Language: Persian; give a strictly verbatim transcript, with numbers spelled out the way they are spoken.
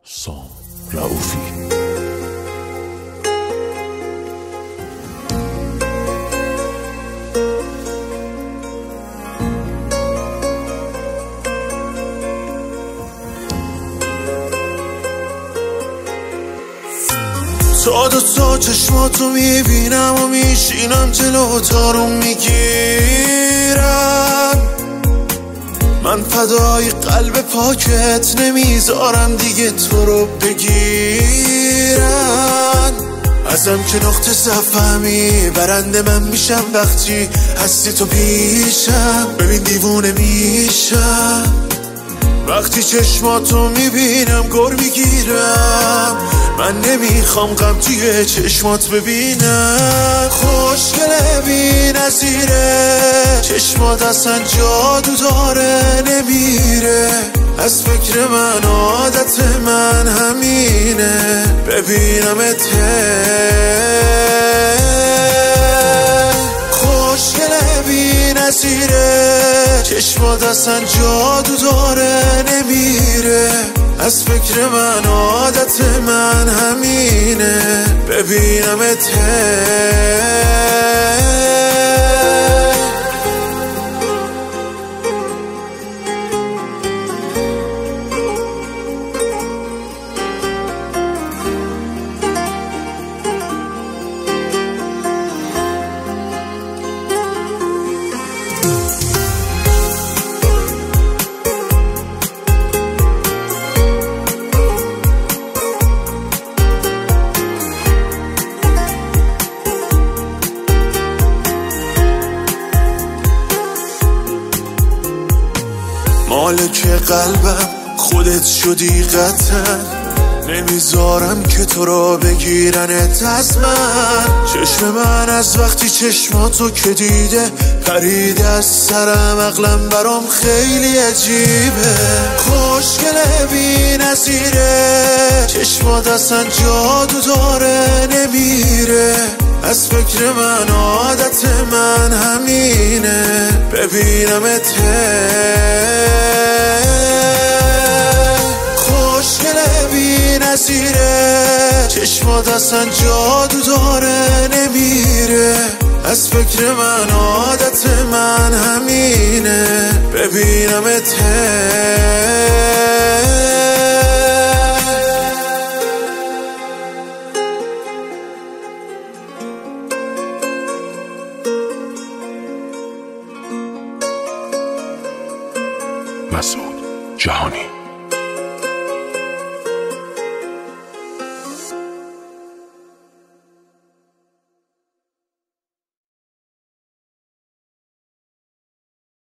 سام رئوفی. تا دو تا چشماتو میبینم و میشینم جلو تارو میگیرم، من فدای قلب پاکت نمیذارم دیگه تو رو بگیرن. ازم که نقطه ضعفمی برنده من میشم وقتی هستی تو پیشم، ببین دیوونه میشم وقتی چشماتو میبینم گر میگیرم، من نمیخوام غم توی چشمات ببینم. خوشگله بی نظیره چشمات اصلا جادو داره نمیره، از فکر من عادت من همینه ببینمت. خوشگله بی نظیره چشمات اصلا جادو داره نمیره، از فکر من عادت من همینه ببینمت. مالک قلبم خودت شدی قطعا، نمیذارم که تو رو بگیرنت از من. چشم من از وقتی چشماتو که دیده پریده از سرم، عقلم برام خیلی عجیبه. خوشگله بی نظیره چشمات اصلا جادو داره نمیره، از فکر من عادت من همینه ببینمت. خوشگله بی نظیره چشمات اصلا جادو داره نمیره، از فکر من عادت من همینه ببینمت.